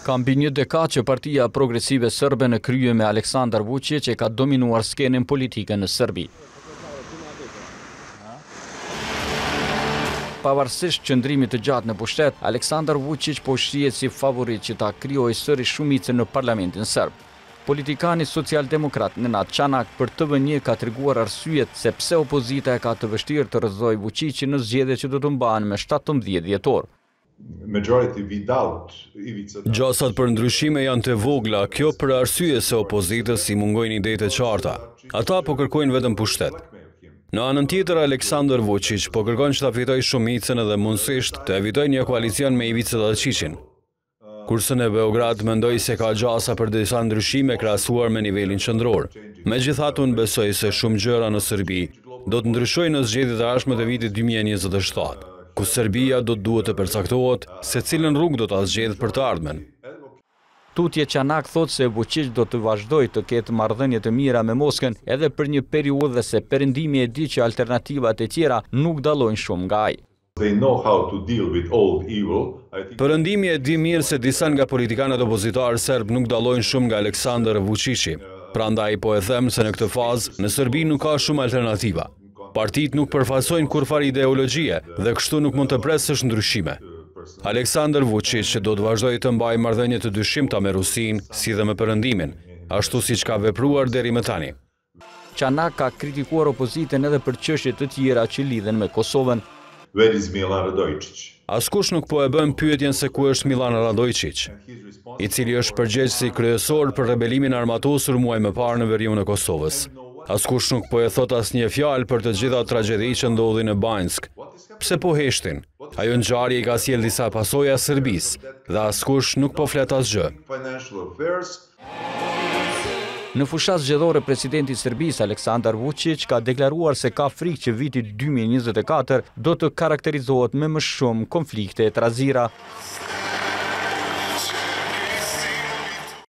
Ka mbi një dekadë që Partia Progresive Serbe në krye me Aleksandar Vučić e ka dominuar skenën politike në Serbi. Pavarësisht qëndrimit të gjatë në pushtet, Aleksandar Vučić po shihet si favorit që ta krijojë sërish shumicën në parlamentin serb. Politikani social-demokrat Nenad Čanak për TV1 ka treguar arsyet se pse opozita e ka të vështirë të rrëzojë Vučićin në zgjedhjet që do të mbahen me 17 dhjetor. Gjasat për ndryshime janë të vogla, kjo për arsye se opozitës i mungojnë idejtë e qarta. Ata po kërkojnë vetëm pushtet. Në anën tjetër, Aleksandar Vučić po kërkon që ta fitojë shumicën edhe mundësisht të evitojë një koalicion me Ivica Dačićin. Kurse në Beograd mendoj se ka gjasa për disa ndryshime krahasuar me nivelin qendror. Megjithatë, unë besoj se shumë gjëra në Serbi do të ndryshojnë në zgjedhjet e ardhshme të vitit 2027. Ku Serbia do të duhet të përcaktohet se cilën rrugë do ta zgjedhë për të ardhmen. Tutje Čanak thot se Vučić do të vazhdojë të ketë marrëdhënie të mira me Moskën edhe për një periudhë dhe se perëndimi e di që alternativat e tjera nuk dallojnë shumë nga ai. Perëndimi e di mirë se disa nga politikanët opozitarë serb nuk dallojnë shumë nga Aleksandar Vučići. Prandaj po e them se në këtë fazë në Serbi nuk ka shumë alternativa. Partitë nuk përfaqësojnë kurfar ideologjie dhe kështu nuk mund të presësh ndryshime. Aleksandar Vučić do të vazhdojë të mbajë marrëdhënie të dyshimta me Rusinë, si dhe me Perëndimin, ashtu siç ka vepruar deri më tani. Čanak ka kritikuar opozitën edhe për çështje të tjera që lidhen me Kosovën. Askush nuk po e bën pyetjen se ku është Milan Radojčić, i cili është përgjegjësi kryesor për rebelimin armatosur muaj më parë në veriun e Kosovës. Askush nuk po e thot asnjë fjalë për të gjitha tragjeditë që ndodhin në Banjsk. Pse po heshtin? Ajo ngjarje i ka sjell disa pasoja Serbisë dhe askush nuk po flet asgjë. Në fushat zgjedhore, presidenti i Serbisë Aleksandar Vučić ka deklaruar se ka frikë që viti 2024 do të karakterizohet me më shumë konflikte e trazira.